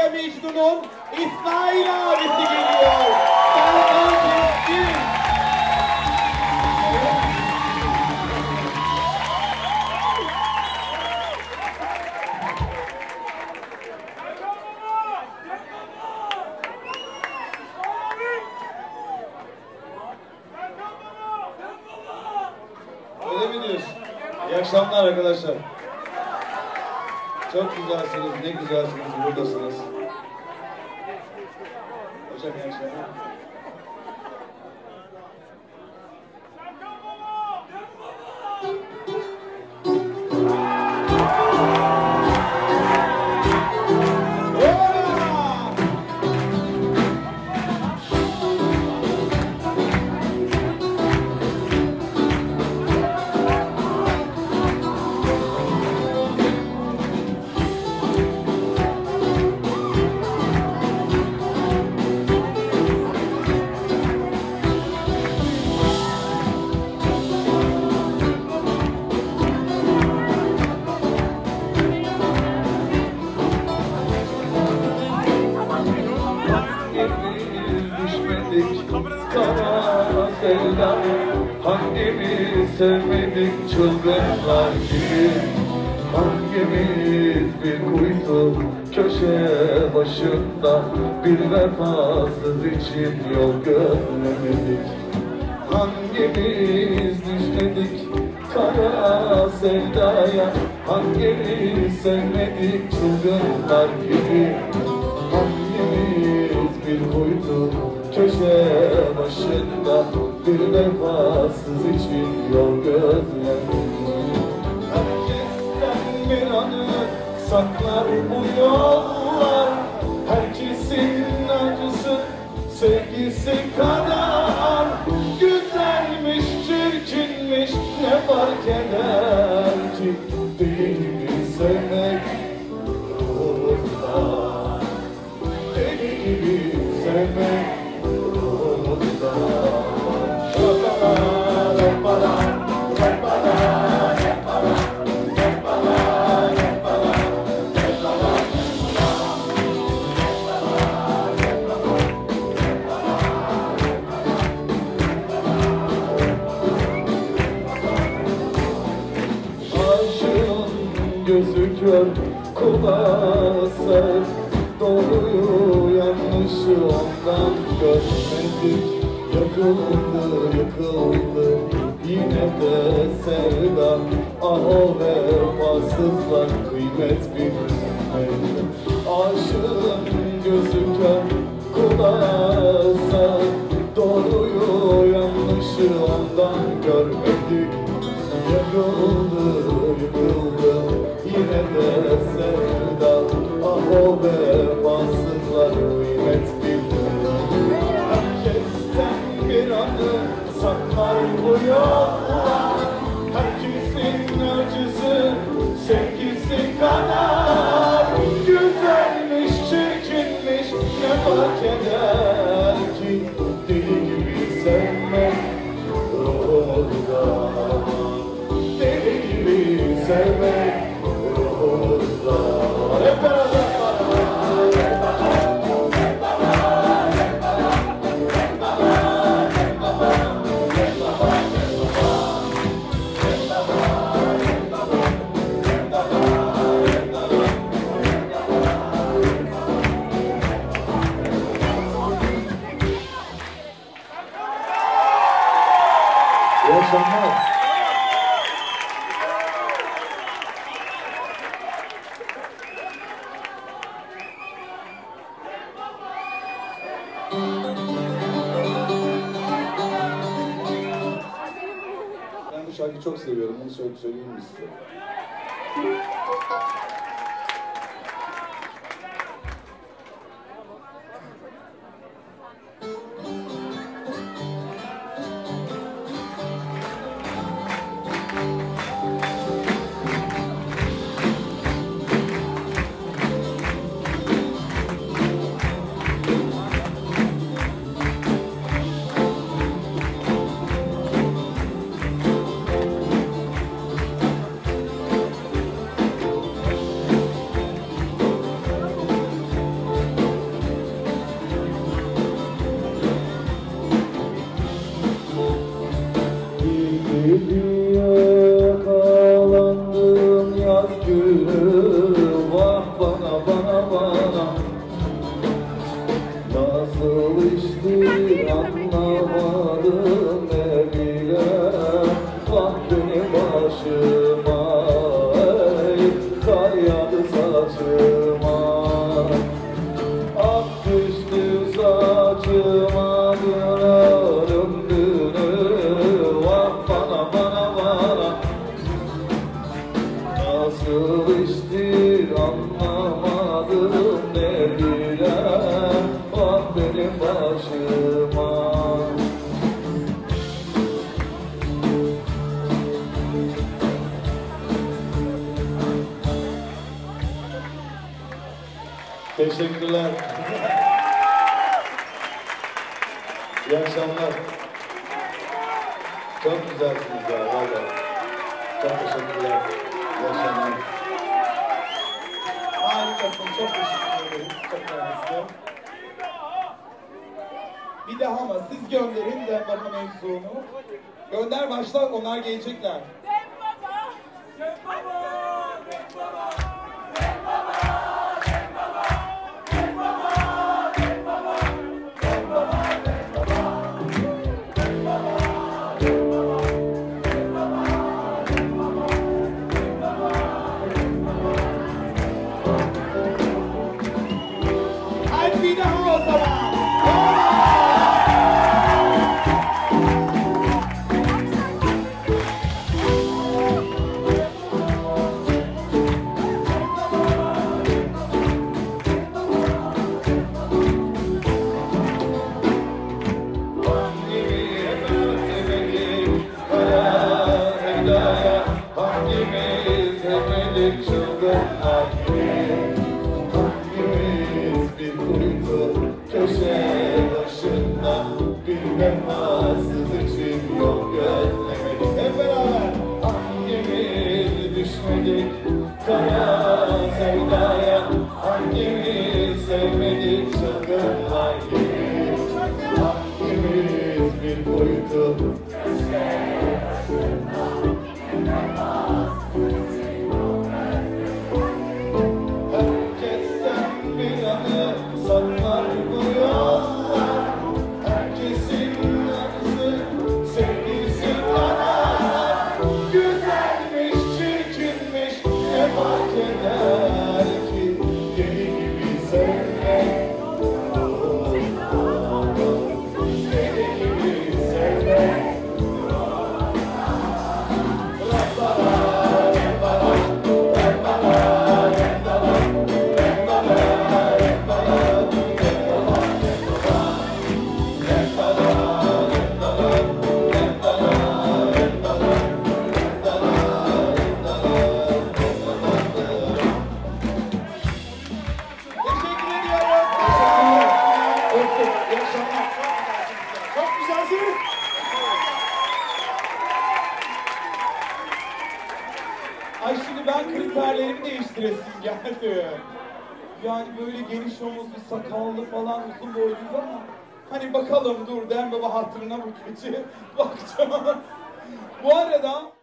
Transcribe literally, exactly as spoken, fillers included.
ve Mecnun'un İsmail abisi geliyor. Serkan Keskin. Öyle mi diyorsun? İyi akşamlar arkadaşlar. Çok güzelsiniz, ne güzelsiniz, buradasınız. Hocam iyi akşamlar. Hangimiz sevmedik çılgınlar gibi, hangimiz bir kuytu köşe başında bir vefasız için yol görmedik. Hangimiz düşmedik kara sevdaya, hangimiz sevmedik çılgınlar gibi, hangimiz bir kuytu köşe başında bir vefasız için yol gözledim. Herkesten bir anı saklar bu yollar, herkesin acısı sevgisi kadar. Güzelmiş, çirkinmiş ne fark eder ki, deli gibi sevmek ruhumuzda, deli gibi sevmek. Gözü kör, kulağı sağır, doğruyu yanlışı ondan görmedik. Yakıldı, yıkıldı yine de sevda, ah o vefasızlar kıymet bilmedi. Aşığın gözü kör, kulağı sağır, doğruyu yanlışı ondan görmedik. Yakıldı, yıkıldı yine de sevda, ah o vefasızlar kıymet bilmedi. Herkesten bir anı saklar bu yollar, herkesin acısı sevgisi kadar. Güzelmiş, çirkinmiş ne fark eder ki, deli gibi sevmek ruhumuzda, deli gibi sevmek ruhumuzda. Hep beraber. İyi akşamlar. Ben bu şarkıyı çok seviyorum, bunu söyle söyleyeyim mi size? Teşekkürler. İyi akşamlar. Çok güzelsiniz ya valla. Çok teşekkürler. İyi akşamlar. Harikasın, çok teşekkür ederim. Çok mersi. Bir daha ama siz gönderin de baba mevzunu. Gönder başla, onlar gelecekler. Dem baba! Dem baba! Dem baba! Dem baba! Dem baba! Dem baba! Dem baba! Dem baba! Dem baba! Dem baba! Dem baba! Dem baba! Dem baba! Dem baba! Hadi bir daha o zaman. Hangimiz hepimiz çılgınlar gibi, hangimiz bir kuytu köşe başında bir vefasız için yol gözlemedik hep beraber. Hangimiz düşmedik kara sevdaya, hangimiz sevmedik çılgınlar gibi, hangimiz bir kuytu köşe başında. Herkesten bir anı saklar bu yollar. Herkesin anısı sevgisi kadar. Güzelmiş, çirkinmiş, ne fark eder ki? Deli gibi sevmek, deli gibi sevmek. Teşekkür ediyorum. Öptüm. İyi akşamlar. Çok güzelsiniz. Ay şimdi ben kriterlerimi değiştiresim geldi. Yani böyle geniş omuzlu, sakallı falan, uzun boyluyuz ama hani bakalım dur Dem Baba hatırına bu gece bakacağım. Bu arada